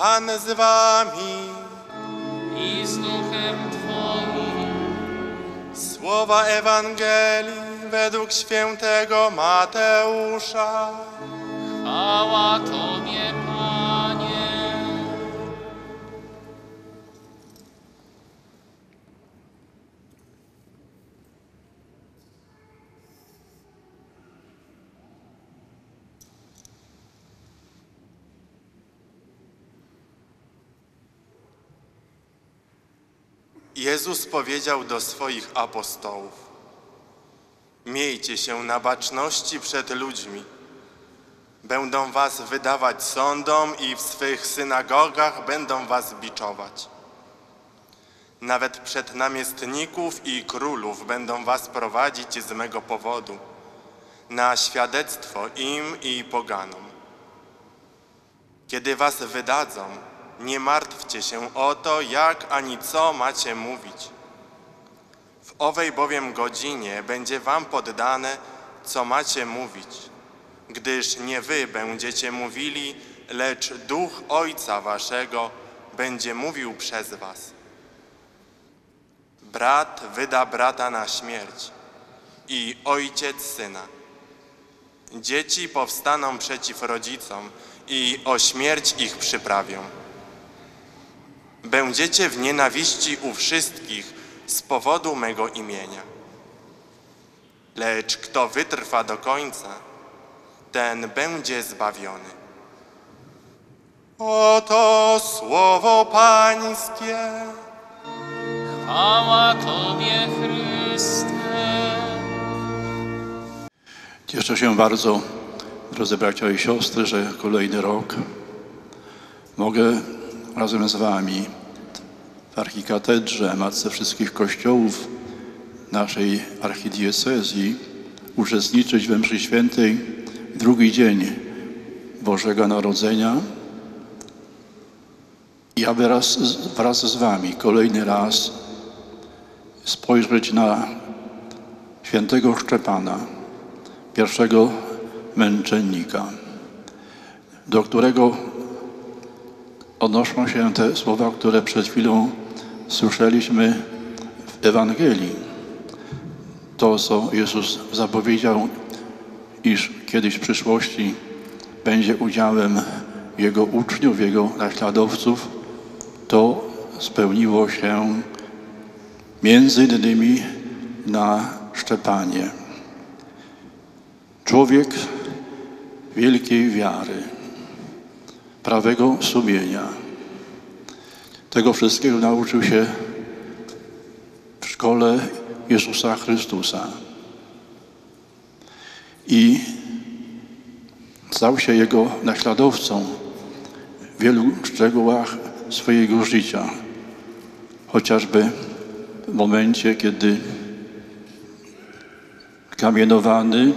Pan z wami. I z duchem Twoim. Słowa Ewangelii według świętego Mateusza. Chwała Tobie, Panie. Jezus powiedział do swoich apostołów: miejcie się na baczności przed ludźmi. Będą was wydawać sądom i w swych synagogach będą was biczować. Nawet przed namiestników i królów będą was prowadzić z mego powodu, na świadectwo im i poganom. Kiedy was wydadzą, nie martwcie się o to, jak ani co macie mówić. W owej bowiem godzinie będzie wam poddane, co macie mówić, gdyż nie wy będziecie mówili, lecz Duch Ojca waszego będzie mówił przez was. Brat wyda brata na śmierć i ojciec syna. Dzieci powstaną przeciw rodzicom i o śmierć ich przyprawią. Będziecie w nienawiści u wszystkich z powodu mego imienia. Lecz kto wytrwa do końca, ten będzie zbawiony. Oto słowo Pańskie. Chwała Tobie, Chryste. Cieszę się bardzo, drodzy bracia i siostry, że kolejny rok mogę razem z wami w archikatedrze, matce wszystkich kościołów naszej archidiecezji uczestniczyć we mszy świętej drugi dzień Bożego Narodzenia i aby wraz z wami kolejny raz spojrzeć na świętego Szczepana, pierwszego męczennika, do którego odnoszą się te słowa, które przed chwilą słyszeliśmy w Ewangelii. To, co Jezus zapowiedział, iż kiedyś w przyszłości będzie udziałem Jego uczniów, Jego naśladowców, to spełniło się między innymi na Szczepanie. Człowiek wielkiej wiary, prawego sumienia. Tego wszystkiego nauczył się w szkole Jezusa Chrystusa i stał się Jego naśladowcą w wielu szczegółach swojego życia. Chociażby w momencie, kiedy kamienowany,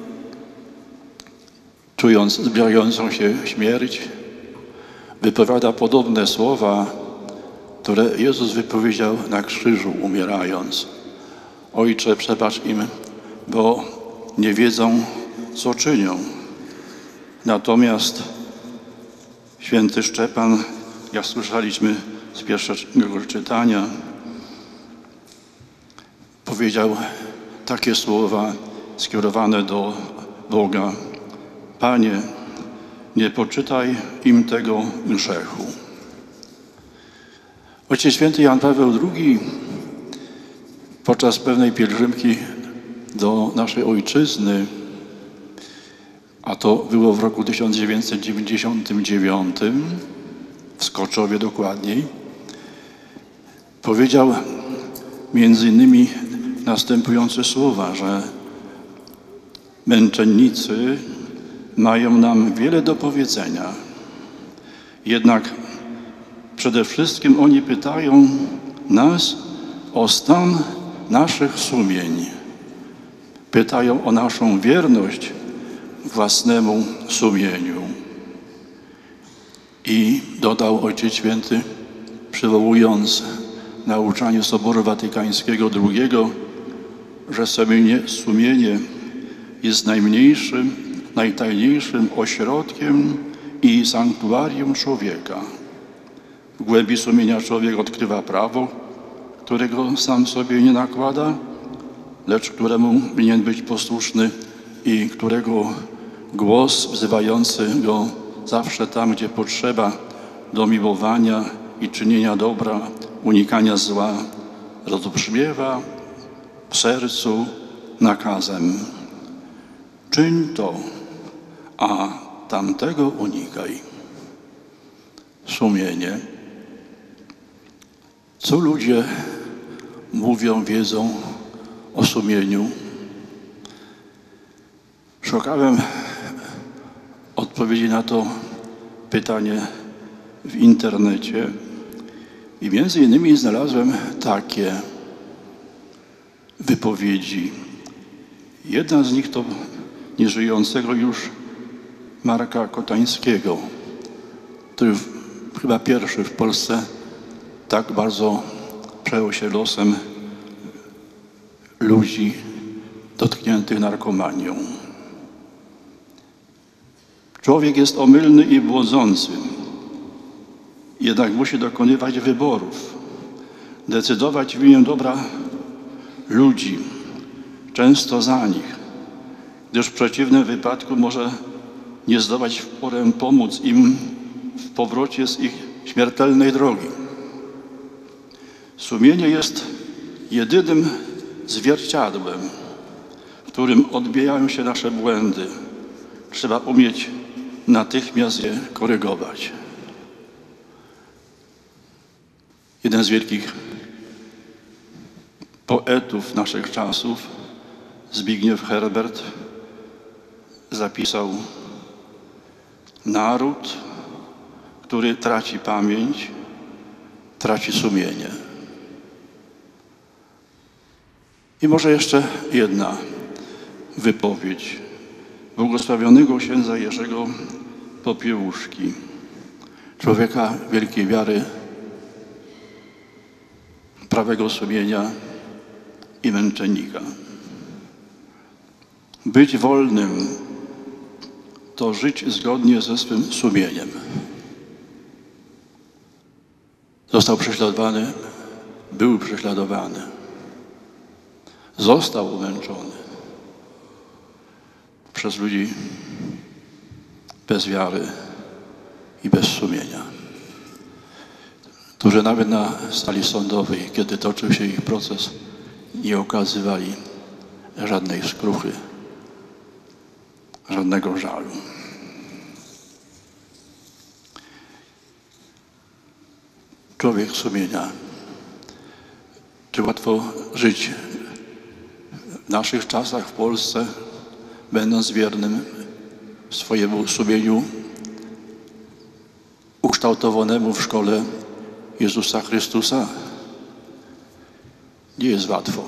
czując zbliżającą się śmierć, wypowiada podobne słowa, które Jezus wypowiedział na krzyżu, umierając. Ojcze, przebacz im, bo nie wiedzą, co czynią. Natomiast święty Szczepan, jak słyszeliśmy z pierwszego czytania, powiedział takie słowa skierowane do Boga: Panie, nie poczytaj im tego grzechu. Ojciec święty Jan Paweł II podczas pewnej pielgrzymki do naszej ojczyzny, a to było w roku 1999, w Skoczowie dokładniej, powiedział między innymi następujące słowa, że męczennicy mają nam wiele do powiedzenia. Jednak przede wszystkim oni pytają nas o stan naszych sumień. Pytają o naszą wierność własnemu sumieniu. I dodał Ojciec Święty, przywołując nauczanie Soboru Watykańskiego II, że sumienie jest najmniejszym, najtajniejszym ośrodkiem i sanktuarium człowieka. W głębi sumienia człowiek odkrywa prawo, którego sam sobie nie nakłada, lecz któremu winien być posłuszny i którego głos wzywający go zawsze tam, gdzie potrzeba, do miłowania i czynienia dobra, unikania zła, rozbrzmiewa w sercu nakazem. Czyń to, a tamtego unikaj. Sumienie. Co ludzie mówią, wiedzą o sumieniu? Szukałem odpowiedzi na to pytanie w internecie i między innymi znalazłem takie wypowiedzi. Jedna z nich to nieżyjącego już Marka Kotańskiego, który chyba pierwszy w Polsce tak bardzo przejął się losem ludzi dotkniętych narkomanią. Człowiek jest omylny i błądzący, jednak musi dokonywać wyborów, decydować w imię dobra ludzi, często za nich, gdyż w przeciwnym wypadku może nie zdołać w porę pomóc im w powrocie z ich śmiertelnej drogi. Sumienie jest jedynym zwierciadłem, w którym odbijają się nasze błędy. Trzeba umieć natychmiast je korygować. Jeden z wielkich poetów naszych czasów, Zbigniew Herbert, zapisał: naród, który traci pamięć, traci sumienie. I może jeszcze jedna wypowiedź błogosławionego księdza Jerzego Popiełuszki, człowieka wielkiej wiary, prawego sumienia i męczennika. Być wolnym to żyć zgodnie ze swym sumieniem. Został prześladowany, był prześladowany, został umęczony przez ludzi bez wiary i bez sumienia, którzy nawet na sali sądowej, kiedy toczył się ich proces, nie okazywali żadnej skruchy, żadnego żalu. Człowiek sumienia. Czy łatwo żyć w naszych czasach w Polsce, będąc wiernym swojemu sumieniu ukształtowanemu w szkole Jezusa Chrystusa? Nie jest łatwo,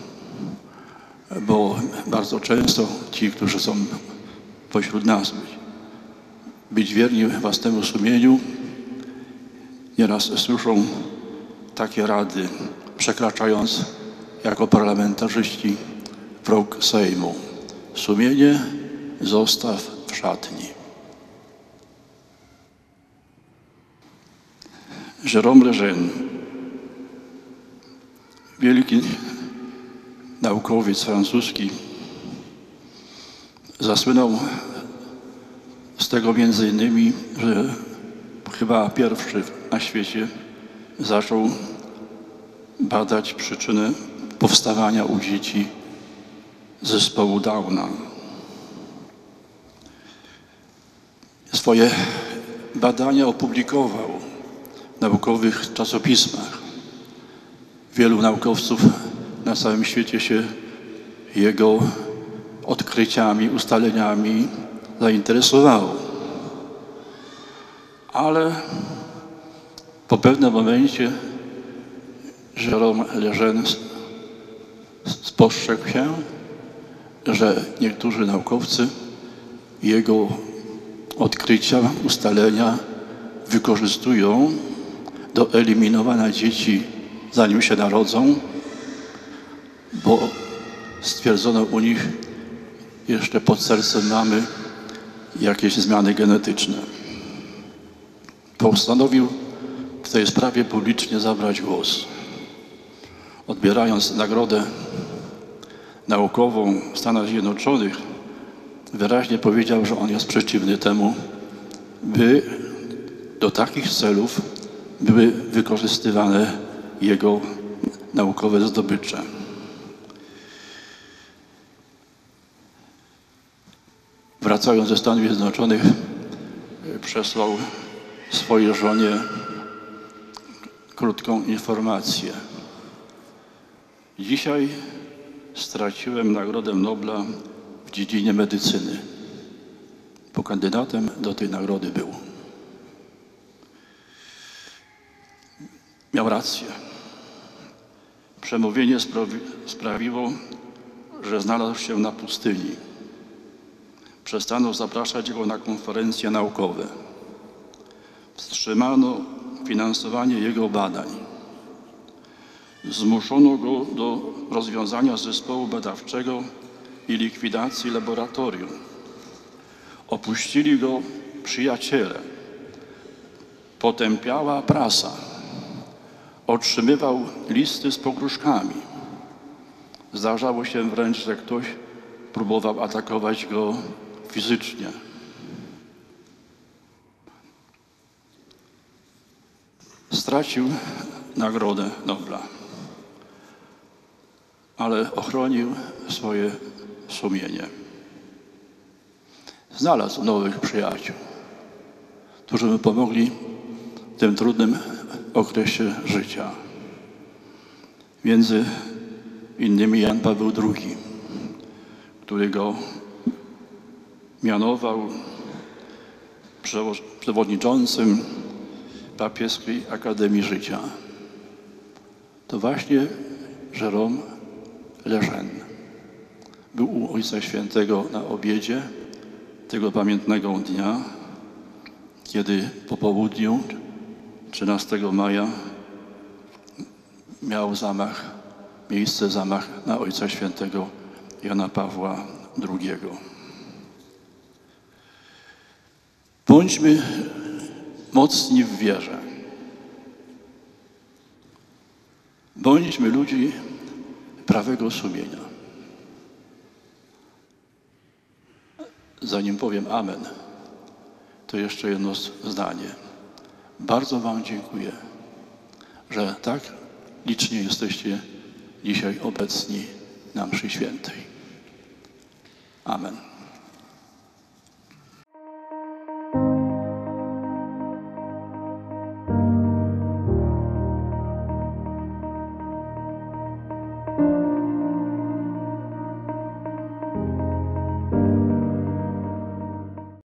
bo bardzo często ci, którzy są pośród nas, być wierni własnemu sumieniu, nieraz słyszą takie rady, przekraczając jako parlamentarzyści próg Sejmu: sumienie zostaw w szatni. Jérôme Lejeune, wielki naukowiec francuski, zasłynął z tego między innymi, że chyba pierwszy na świecie zaczął badać przyczynę powstawania u dzieci zespołu Downa. Swoje badania opublikował w naukowych czasopismach. Wielu naukowców na całym świecie się jego odkryciami, ustaleniami zainteresowało. Ale po pewnym momencie Jérôme Lejeune spostrzegł się, że niektórzy naukowcy jego odkrycia, ustalenia wykorzystują do eliminowania dzieci, zanim się narodzą, bo stwierdzono u nich jeszcze pod sercem mamy jakieś zmiany genetyczne. Postanowił w tej sprawie publicznie zabrać głos. Odbierając nagrodę naukową w Stanach Zjednoczonych, wyraźnie powiedział, że on jest przeciwny temu, by do takich celów były wykorzystywane jego naukowe zdobycze. Wracając ze Stanów Zjednoczonych, przesłał swojej żonie krótką informację. Dzisiaj straciłem Nagrodę Nobla w dziedzinie medycyny, bo kandydatem do tej nagrody był. Miał rację. Przemówienie sprawiło, że znalazł się na pustyni. Przestano zapraszać go na konferencje naukowe. Wstrzymano finansowanie jego badań. Zmuszono go do rozwiązania zespołu badawczego i likwidacji laboratorium. Opuścili go przyjaciele. Potępiała prasa. Otrzymywał listy z pogróżkami. Zdarzało się wręcz, że ktoś próbował atakować go fizycznie. Stracił Nagrodę Nobla, ale ochronił swoje sumienie. Znalazł nowych przyjaciół, którzy mu pomogli w tym trudnym okresie życia. Między innymi Jan Paweł II, który go mianował przewodniczącym Papieskiej Akademii Życia. To właśnie Jérôme Lejeune był u Ojca Świętego na obiedzie tego pamiętnego dnia, kiedy po południu 13 maja miał miejsce zamach na Ojca Świętego Jana Pawła II. Bądźmy mocni w wierze. Bądźmy ludzi prawego sumienia. Zanim powiem amen, to jeszcze jedno zdanie. Bardzo wam dziękuję, że tak licznie jesteście dzisiaj obecni na mszy świętej. Amen.